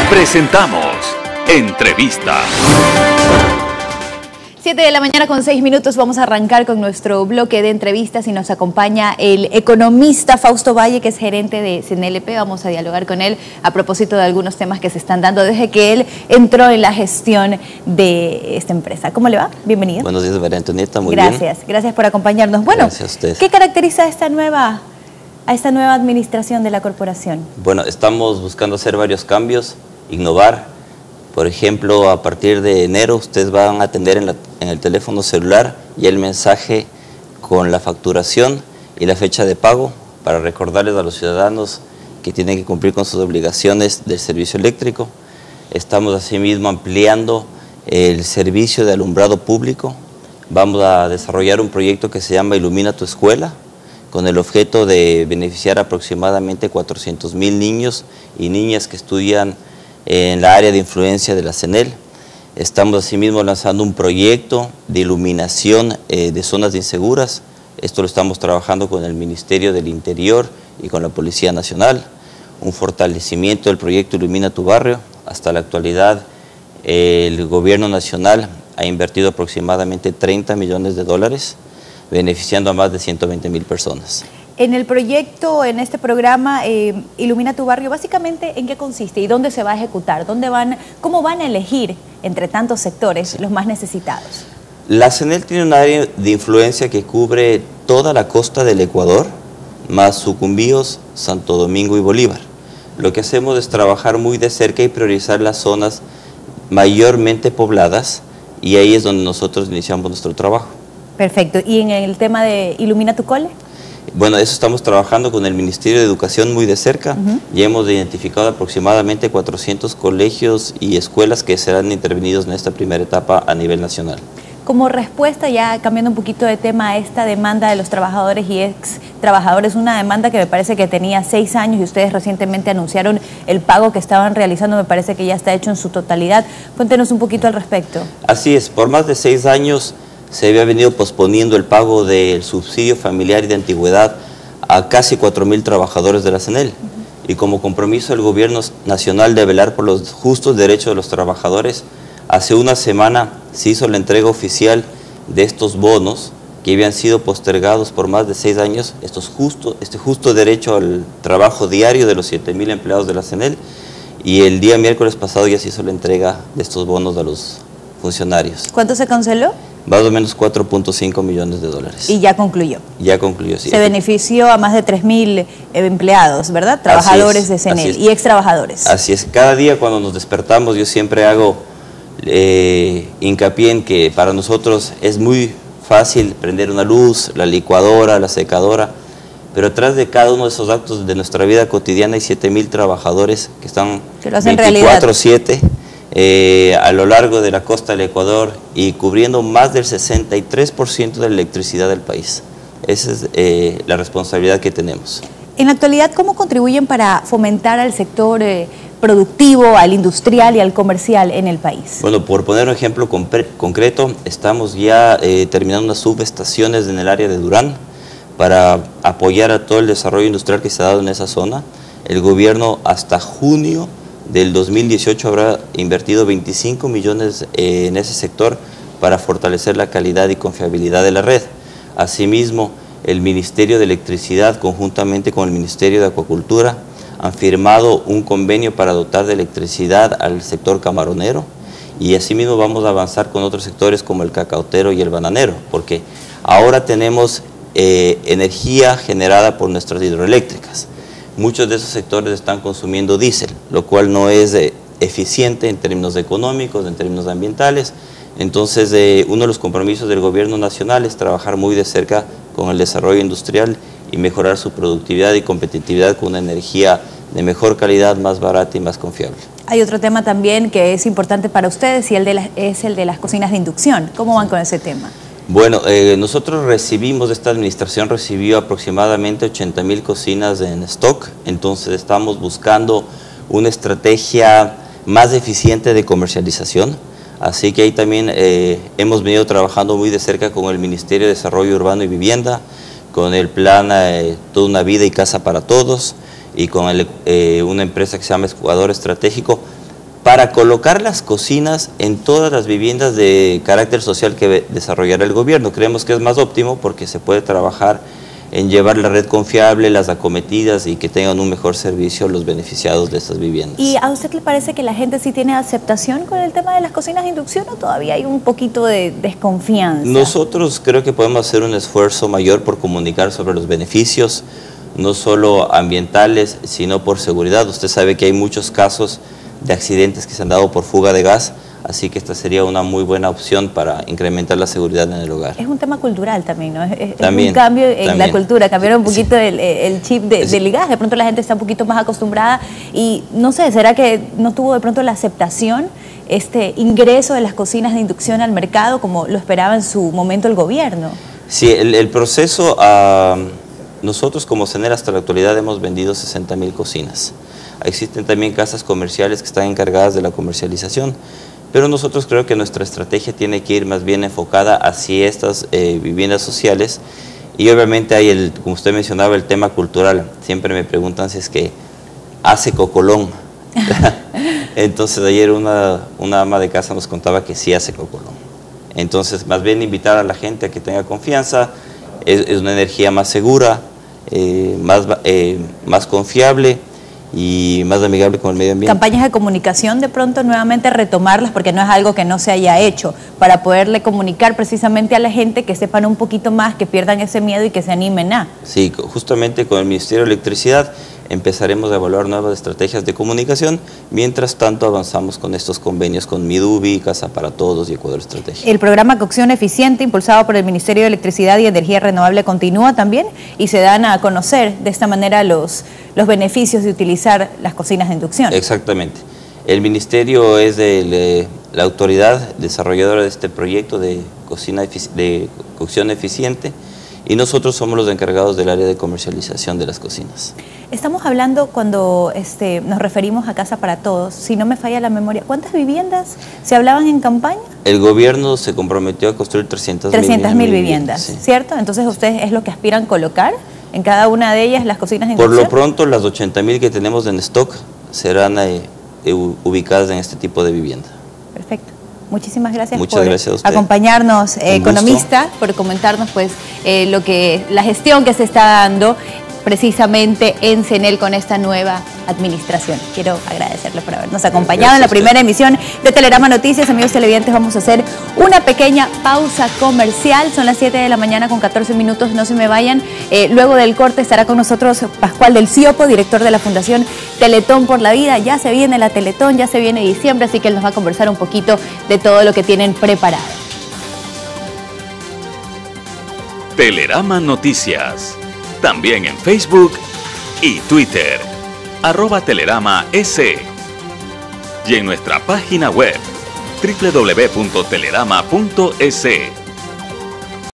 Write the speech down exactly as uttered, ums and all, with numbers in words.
Presentamos Entrevista. siete de la mañana con seis minutos, vamos a arrancar con nuestro bloque de entrevistas y nos acompaña el economista Fausto Valle, que es gerente de C N L P. Vamos a dialogar con él a propósito de algunos temas que se están dando desde que él entró en la gestión de esta empresa. ¿Cómo le va? Bienvenido. Buenos días, María Antonieta, muy gracias, bien. Gracias, gracias por acompañarnos. Bueno, gracias a usted. ¿Qué caracteriza a esta nueva, a esta nueva administración de la corporación? Bueno, estamos buscando hacer varios cambios, innovar. Por ejemplo, a partir de enero ustedes van a atender en, la, en el teléfono celular y el mensaje con la facturación y la fecha de pago para recordarles a los ciudadanos que tienen que cumplir con sus obligaciones del servicio eléctrico. Estamos asimismo ampliando el servicio de alumbrado público. Vamos a desarrollar un proyecto que se llama Ilumina tu Escuela, con el objeto de beneficiar aproximadamente cuatrocientos mil niños y niñas que estudian en la área de influencia de la C N E L. Estamos asimismo lanzando un proyecto de iluminación eh, de zonas inseguras. Esto lo estamos trabajando con el Ministerio del Interior y con la Policía Nacional. Un fortalecimiento del proyecto Ilumina tu Barrio. Hasta la actualidad el gobierno nacional ha invertido aproximadamente treinta millones de dólares, beneficiando a más de ciento veinte mil personas. En el proyecto, en este programa, eh, Ilumina tu Barrio, básicamente, ¿en qué consiste y dónde se va a ejecutar? ¿Dónde van, cómo van a elegir entre tantos sectores los más necesitados? La C N E L tiene un área de influencia que cubre toda la costa del Ecuador, más Sucumbíos, Santo Domingo y Bolívar. Lo que hacemos es trabajar muy de cerca y priorizar las zonas mayormente pobladas, y ahí es donde nosotros iniciamos nuestro trabajo. Perfecto. ¿Y en el tema de Ilumina tu Cole? Bueno, eso estamos trabajando con el Ministerio de Educación muy de cerca. Uh-huh. Ya hemos identificado aproximadamente cuatrocientos colegios y escuelas que serán intervenidos en esta primera etapa a nivel nacional. Como respuesta, ya cambiando un poquito de tema, a esta demanda de los trabajadores y ex trabajadores, una demanda que me parece que tenía seis años y ustedes recientemente anunciaron el pago que estaban realizando, me parece que ya está hecho en su totalidad. Cuéntenos un poquito al respecto. Así es, por más de seis años se había venido posponiendo el pago del subsidio familiar y de antigüedad a casi cuatro mil trabajadores de la C N E L. Uh-huh. Y como compromiso del gobierno nacional de velar por los justos derechos de los trabajadores, hace una semana se hizo la entrega oficial de estos bonos que habían sido postergados por más de seis años, estos justo, este justo derecho al trabajo diario de los siete mil empleados de la C N E L, y el día miércoles pasado ya se hizo la entrega de estos bonos a los funcionarios. ¿Cuánto se canceló? Más o menos cuatro punto cinco millones de dólares. Y ya concluyó. Ya concluyó, sí. Se benefició a más de tres mil empleados, ¿verdad? Trabajadores es, de C N E L y ex trabajadores. Así es. Cada día cuando nos despertamos yo siempre hago eh, hincapié en que para nosotros es muy fácil prender una luz, la licuadora, la secadora, pero atrás de cada uno de esos actos de nuestra vida cotidiana hay siete mil trabajadores que están veinticuatro siete. Eh, a lo largo de la costa del Ecuador y cubriendo más del sesenta y tres por ciento de la electricidad del país. Esa es eh, la responsabilidad que tenemos. En la actualidad, ¿cómo contribuyen para fomentar al sector eh, productivo, al industrial y al comercial en el país? Bueno, por poner un ejemplo concreto, estamos ya eh, terminando unas subestaciones en el área de Durán para apoyar a todo el desarrollo industrial que se ha dado en esa zona. El gobierno hasta junio del dos mil dieciocho habrá invertido veinticinco millones eh, en ese sector para fortalecer la calidad y confiabilidad de la red. Asimismo, el Ministerio de Electricidad, conjuntamente con el Ministerio de Acuacultura, han firmado un convenio para dotar de electricidad al sector camaronero, y asimismo vamos a avanzar con otros sectores como el cacautero y el bananero, porque ahora tenemos eh, energía generada por nuestras hidroeléctricas. Muchos de esos sectores están consumiendo diésel, lo cual no es eh, eficiente en términos económicos, en términos ambientales. Entonces, eh, uno de los compromisos del gobierno nacional es trabajar muy de cerca con el desarrollo industrial y mejorar su productividad y competitividad con una energía de mejor calidad, más barata y más confiable. Hay otro tema también que es importante para ustedes y el de la, es el de las cocinas de inducción. ¿Cómo van con ese tema? Bueno, eh, nosotros recibimos, esta administración recibió aproximadamente ochenta mil cocinas en stock, entonces estamos buscando una estrategia más eficiente de comercialización, así que ahí también eh, hemos venido trabajando muy de cerca con el Ministerio de Desarrollo Urbano y Vivienda, con el plan eh, Toda una Vida y Casa para Todos, y con el, eh, una empresa que se llama Ecuador Estratégico, para colocar las cocinas en todas las viviendas de carácter social que desarrollará el gobierno. Creemos que es más óptimo porque se puede trabajar en llevar la red confiable, las acometidas y que tengan un mejor servicio los beneficiados de estas viviendas. ¿Y a usted le parece que la gente sí tiene aceptación con el tema de las cocinas de inducción o todavía hay un poquito de desconfianza? Nosotros creo que podemos hacer un esfuerzo mayor por comunicar sobre los beneficios, no solo ambientales, sino por seguridad. Usted sabe que hay muchos casos de accidentes que se han dado por fuga de gas, así que esta sería una muy buena opción para incrementar la seguridad en el hogar. Es un tema cultural también, ¿no? Es, también, es un cambio en también. la cultura, cambiaron un poquito Sí. el, el chip de, Sí. del gas, de pronto la gente está un poquito más acostumbrada y no sé, ¿será que no tuvo de pronto la aceptación, este ingreso de las cocinas de inducción al mercado como lo esperaba en su momento el gobierno? Sí, el, el proceso, uh, nosotros como CENEL hasta la actualidad hemos vendido sesenta mil cocinas. Existen también casas comerciales que están encargadas de la comercialización, pero nosotros creo que nuestra estrategia tiene que ir más bien enfocada hacia estas eh, viviendas sociales y obviamente hay, el, como usted mencionaba, el tema cultural. Siempre me preguntan si es que hace cocolón. Entonces ayer una, una ama de casa nos contaba que sí hace cocolón. Entonces más bien invitar a la gente a que tenga confianza, es, es una energía más segura, eh, más, eh, más confiable y más amigable con el medio ambiente. Campañas de comunicación, de pronto nuevamente retomarlas, porque no es algo que no se haya hecho, para poderle comunicar precisamente a la gente que sepan un poquito más, que pierdan ese miedo y que se animen a. Sí, justamente con el Ministerio de Electricidad empezaremos a evaluar nuevas estrategias de comunicación, mientras tanto avanzamos con estos convenios con Midubi, Casa para Todos y Ecuador Estrategia. El programa Cocción Eficiente, impulsado por el Ministerio de Electricidad y Energía Renovable, continúa también y se dan a conocer de esta manera los, los beneficios de utilizar las cocinas de inducción. Exactamente. El Ministerio es de, de, la autoridad desarrolladora de este proyecto de, cocina de cocción eficiente y nosotros somos los encargados del área de comercialización de las cocinas. Estamos hablando cuando este, nos referimos a Casa para Todos, si no me falla la memoria, ¿cuántas viviendas se hablaban en campaña? El gobierno se comprometió a construir trescientas mil viviendas, sí. ¿Cierto? Entonces ustedes es lo que aspiran colocar en cada una de ellas las cocinas de inducción. Por lo pronto las ochenta mil que tenemos en stock serán eh, ubicadas en este tipo de vivienda. Perfecto. Muchísimas gracias Muchas por gracias a usted. acompañarnos, eh, economista, por comentarnos pues eh, lo que la gestión que se está dando precisamente en CENEL con esta nueva administración. Quiero agradecerle por habernos acompañado en la primera emisión de Telerama Noticias. Amigos televidentes, vamos a hacer una pequeña pausa comercial. Son las siete de la mañana con catorce minutos, no se me vayan. Eh, luego del corte estará con nosotros Pascual del Ciopo, director de la Fundación Teletón por la Vida. Ya se viene la Teletón, ya se viene diciembre, así que él nos va a conversar un poquito de todo lo que tienen preparado. Telerama Noticias. También en Facebook y Twitter, arroba Telerama S. Y en nuestra página web, doble u doble u doble u punto telerama punto es.